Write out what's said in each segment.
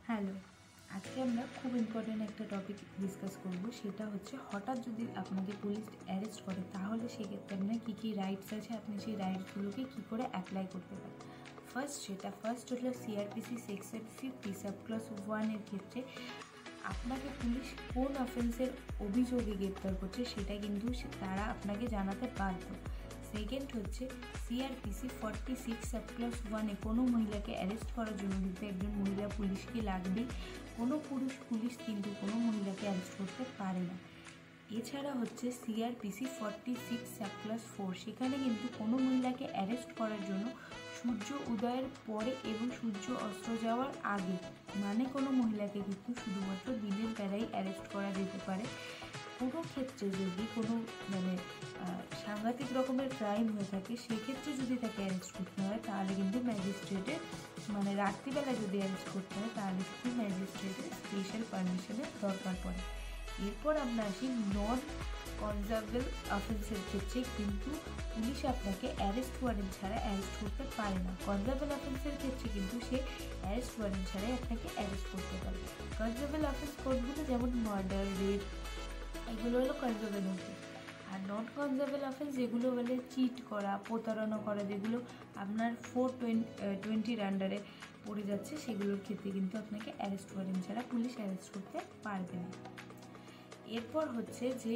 Hello, আজকে আমরা খুব ইম্পর্টেন্ট একটা টপিক ডিসকাস করব। সেটা হচ্ছে হঠাৎ যদি আপনাকে পুলিশ অ্যারেস্ট করে তাহলে সেক্ষেত্রে আপনার কী কী রাইটস আছে, আপনি সেই রাইটসগুলোকে কী করে অ্যাপ্লাই করতে পারেন। ফার্স্ট হলো সিআরপিসি সেকশন 50 সাবক্লস 1-এর ক্ষেত্রে আপনাকে পুলিশ কোন অফেন্সের অভিযোগে গ্রেপ্তার করছে সেটা কিন্তু তারা আপনাকে জানাতে বাধ্য। সেকেন্ড হচ্ছে সিআরপিসি 46 সাবক্লস 1-এ কোনো মহিলাকে অ্যারেস্ট করার জন্য কিন্তু একজন মহিলা পুলিশকে লাগবে। কোনো পুলিশ কিন্তু কোনো মহিলাকে অ্যারেস্ট করতে পারে না। এছাড়া হচ্ছে সিআরপিসি 46 সাবক্লস 4, সেখানে কিন্তু কোনো মহিলাকে অ্যারেস্ট করার জন্য সূর্য উদয়ের পরে এবং সূর্য অস্ত যাওয়ার আগে, মানে কোনো মহিলাকে কিন্তু শুধুমাত্র দিনের বেলায় অ্যারেস্ট করা যেতে পারে। কোনো ক্ষেত্রে যদি কোনো সাংঘাতিক রকমের ক্রাইম হয়ে থাকে সেক্ষেত্রে যদি তাকে অ্যারেস্ট করতে হয় তাহলে কিন্তু ম্যাজিস্ট্রেটের রাত্রিবেলা যদি অ্যারেস্ট করতে হয় তাহলে কিন্তু ম্যাজিস্ট্রেটের স্পেশাল পারমিশনের দরকার পড়ে। এরপর আমরা আসি নন কনজারভেবল অফেন্সের ক্ষেত্রে কিন্তু পুলিশ আপনাকে অ্যারেস্ট ওয়ারেন্ট ছাড়া অ্যারেস্ট করতে পারে না। কনজারভেবল অফেন্সের ক্ষেত্রে কিন্তু সে অ্যারেস্ট ওয়ারেন্ট ছাড়াই আপনাকে অ্যারেস্ট করতে পারে। কনজারভেবল অফেন্স কোডগুলো যেমন মার্ডার, রেপ, এগুলো হলো কনজারভেবল অফেন্স। আর নন কনজারভেবল অফেন্স যেগুলো বলে চিট করা, প্রতারণা করা, যেগুলো আপনার 420 আন্ডারে পড়ে যাচ্ছে, সেগুলোর ক্ষেত্রে কিন্তু আপনাকে অ্যারেস্ট ওয়ারেন্ট ছাড়া পুলিশ অ্যারেস্ট করতে পারবে না। এরপর হচ্ছে যে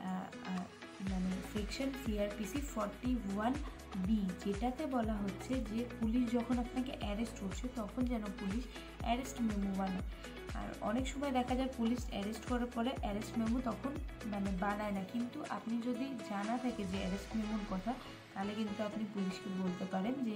সেকশন সিআরপিসি 41B, যেটাতে বলা হচ্ছে যে পুলিশ যখন আপনাকে অ্যারেস্ট করছে তখন যেন পুলিশ অ্যারেস্ট মেমো বানায়। আর অনেক সময় দেখা যায় পুলিশ অ্যারেস্ট করার পরে অ্যারেস্ট মেমো তখন বানায় না, কিন্তু আপনি যদি জানা থাকে যে অ্যারেস্ট মেমোর কথা তাহলে কিন্তু আপনি পুলিশকে বলতে পারেন যে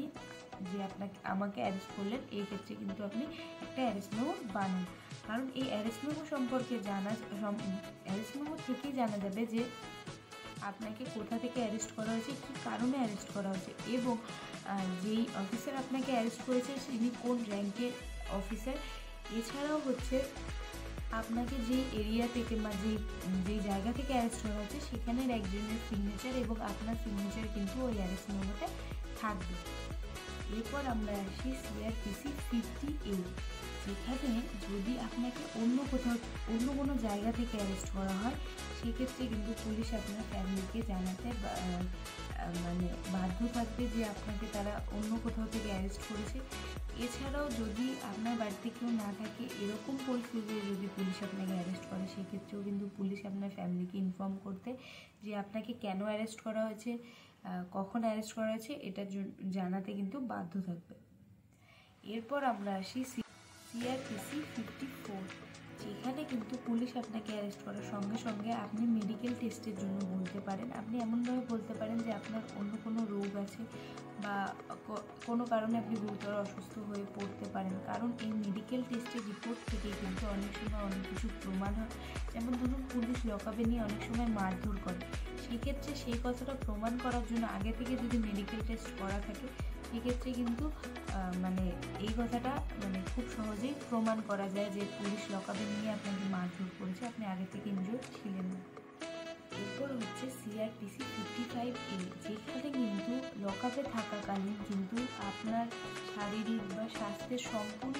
আমাকে অ্যারেস্ট করলেন, এই ক্ষেত্রে কিন্তু আপনি একটা অ্যারেস্ট মেমো বানান। কারণ এই অ্যারেস্ট মেমো সম্পর্কে অ্যারেস্ট মেমো থেকেই জানা যাবে যে আপনাকে কোথা থেকে অ্যারেস্ট করা হয়েছে, কী কারণে অ্যারেস্ট করা হয়েছে, এবং যেই অফিসার আপনাকে অ্যারেস্ট করেছে তিনি কোন র্যাঙ্কের অফিসার। এছাড়াও হচ্ছে আপনাকে যেই এরিয়া থেকে বা যেই জায়গা থেকে অ্যারেস্ট করা হয়েছে সেখানের একজনের সিগনেচার এবং আপনার সিগনেচার কিন্তু ওই অ্যারেস্ট মেমোতে থাকবে। এরপর আমরা আসি সিআরপিসি 50A, যেখানে যদি আপনাকে অন্য কোনো জায়গা থেকে অ্যারেস্ট করা হয় সেক্ষেত্রে কিন্তু পুলিশ আপনার ফ্যামিলিকে জানাতে বাধ্য থাকবে যে আপনাকে তারা অন্য কোথাও থেকে অ্যারেস্ট করেছে। এছাড়াও যদি আপনার বাড়িতে কেউ না থাকে, এরকম পরিস্থিতিতে যদি পুলিশ আপনাকে অ্যারেস্ট করে সেক্ষেত্রেও কিন্তু পুলিশ আপনার ফ্যামিলিকে ইনফর্ম করতে যে আপনাকে কেন অ্যারেস্ট করা হয়েছে, কখন অ্যারেস্ট করা হয়েছে, এটা জানাতে কিন্তু বাধ্য থাকবে। এরপর আমরা আসি সিআরপিসি 54, যেখানে কিন্তু পুলিশ আপনাকে অ্যারেস্ট করার সঙ্গে সঙ্গে আপনি মেডিকেল টেস্টের জন্য বলতে পারেন। আপনি এমনভাবে বলতে পারেন যে আপনার অন্য কোনো রোগ আছে বা কোনো কারণে আপনি গুরুতর অসুস্থ হয়ে পড়তে পারেন। কারণ এই মেডিকেল টেস্টের রিপোর্ট থেকে কিন্তু অনেক সময় অনেক কিছু প্রমাণ হয়। যেমন ধরুন পুলিশ লকআপে নিয়ে অনেক সময় মারধর করে, সেক্ষেত্রে সেই কথাটা প্রমাণ করার জন্য আগে থেকে যদি মেডিকেল টেস্ট করা থাকে সেক্ষেত্রে কিন্তু এই কথাটা খুব সহজেই প্রমাণ করা যায় যে পুলিশ লকআপে নিয়ে আপনাকে মারধর করেছে, আপনি আগে থেকে ইনজুর্ড ছিলেন না। এরপর হচ্ছে সিআরপিসি 55A, যেখানে কিন্তু লকআপে থাকাকালীন কিন্তু আপনার শারীরিক বা স্বাস্থ্যের সম্পূর্ণ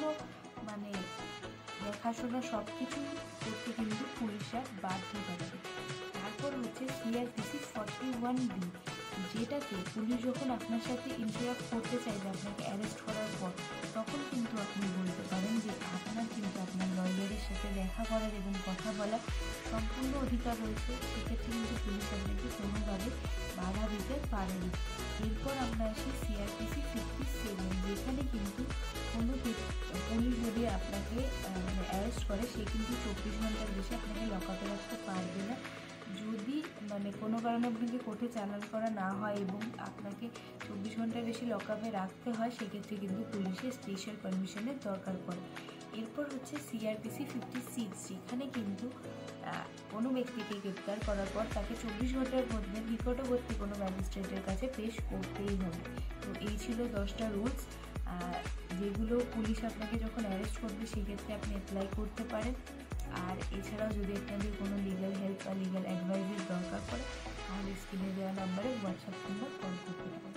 দেখাশোনা সব কিছু করতে কিন্তু পুলিশরা বাধ্য থাকবে। তারপর হচ্ছে সিআরপিসি 41B, যেটাতে পুলিশ যখন আপনার সাথে ইন্টারাক্ট করতে চাইবে আপনাকে অ্যারেস্ট করার পর, তখন কিন্তু আপনি বলতে পারেন যে আপনার কিন্তু আপনার লয়ারের সাথে দেখা করার এবং কথা বলার সম্পূর্ণ অধিকার রয়েছে। সেক্ষেত্রে কিন্তু পুলিশ আপনাকে কোনোভাবে বাধা দিতে পারে না। এরপর আমরা আসি সিআরপিসি 57, যেখানে কিন্তু কোনো পুলিশ যদি আপনাকে অ্যারেস্ট করে সে কিন্তু 24 ঘন্টার বেশি আপনাকে লকআপে রাখতে পারবে না। যদি কোনো কারণে আপনাকে কোর্টে চালান করা না হয় এবং আপনাকে 24 ঘন্টার বেশি লকআপে রাখতে হয় সেক্ষেত্রে কিন্তু পুলিশের স্পেশাল পারমিশনের দরকার পড়ে। এরপর হচ্ছে সিআরপিসি 56, যেখানে কিন্তু কোনো ব্যক্তিকে গ্রেপ্তার করার পর তাকে 24 ঘন্টার মধ্যে নিকটবর্তী কোনো ম্যাজিস্ট্রেটের কাছে পেশ করতেই হবে। তো এই ছিল 10টা রুলস যেগুলো পুলিশ আপনাকে যখন অ্যারেস্ট করবে সেক্ষেত্রে আপনি অ্যাপ্লাই করতে পারেন। আর এছাড়াও যদি আপনাদের কোনো লিগাল হেল্প বা লিগাল অ্যাডভাইসের দরকার পড়ে তাহলে স্ক্রিনে দেওয়া নাম্বারে হোয়াটসঅ্যাপ কিংবা কল করতে পারেন।